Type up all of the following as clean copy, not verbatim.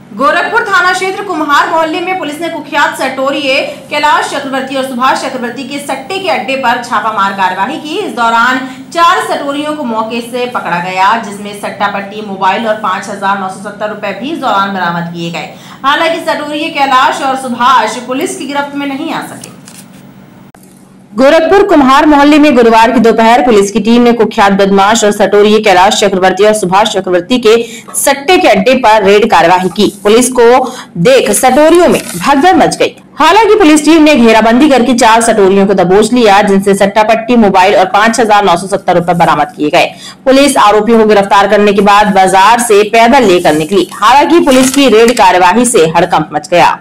गोरखपुर थाना क्षेत्र कुम्हार मोहल्ले में पुलिस ने कुख्यात सटोरिये कैलाश चक्रवर्ती और सुभाष चक्रवर्ती के सट्टे के अड्डे पर छापामार कार्रवाई की। इस दौरान 4 सटोरियों को मौके से पकड़ा गया, जिसमें सट्टा पट्टी, मोबाइल और 5,970 रुपए भी इस दौरान बरामद किए गए। हालांकि सटोरिये कैलाश और सुभाष पुलिस की गिरफ्त में नहीं आ सके। गोरखपुर कुम्हार मोहल्ले में गुरुवार की दोपहर पुलिस की टीम ने कुख्यात बदमाश और सटोरिये कैलाश चक्रवर्ती और सुभाष चक्रवर्ती के सट्टे के अड्डे पर रेड कार्रवाई की। पुलिस को देख सटोरियों में भगदड़ मच गई। हालांकि पुलिस टीम ने घेराबंदी करके 4 सटोरियों को दबोच लिया, जिनसे सट्टा पट्टी, मोबाइल और 5,970 रुपए बरामद किए गए। पुलिस आरोपियों को गिरफ्तार करने के बाद बाजार से पैदल लेकर निकली। हालांकि पुलिस की रेड कार्रवाई से हड़कंप मच गया।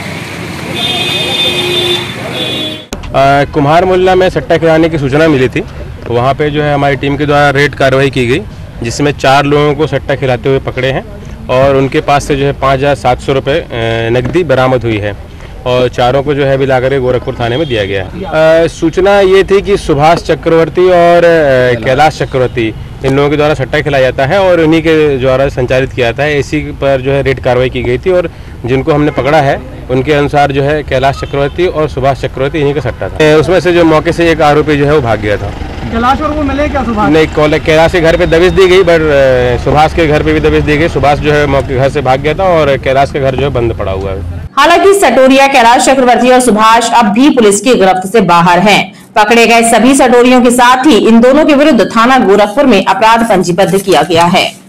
कुम्हार मोहल्ला में सट्टा खिलाने की सूचना मिली थी, तो वहाँ पे जो है हमारी टीम के द्वारा रेड कार्रवाई की गई, जिसमें 4 लोगों को सट्टा खिलाते हुए पकड़े हैं और उनके पास से जो है 5,700 रुपये नकदी बरामद हुई है और चारों को जो है अभी लाकर गोरखपुर थाने में दिया गया है। सूचना ये थी कि सुभाष चक्रवर्ती और कैलाश चक्रवर्ती इन लोगों के द्वारा सट्टा खिलाया जाता है और उन्हीं के द्वारा संचालित किया जाता है। इसी पर जो है रेड कार्रवाई की गई थी और जिनको हमने पकड़ा है उनके अनुसार जो है कैलाश चक्रवर्ती और सुभाष चक्रवर्ती इन्हीं का सट्टा था। उसमें से जो मौके से एक आरोपी जो है वो भाग गया था। कैलाश और वो मिले क्या? सुभाष नहीं, कैलाश के घर पे दबिश दी गई, बट सुभाष के घर पे भी दबिश दी गई। सुभाष जो है मौके घर से भाग गया था और कैलाश के घर जो है बंद पड़ा हुआ है। हालांकि सटोरिया कैलाश चक्रवर्ती और सुभाष अब भी पुलिस की गिरफ्त से बाहर हैं। पकड़े गए सभी सटोरियों के साथ ही इन दोनों के विरुद्ध थाना गोरखपुर में अपराध पंजीबद्ध किया गया है।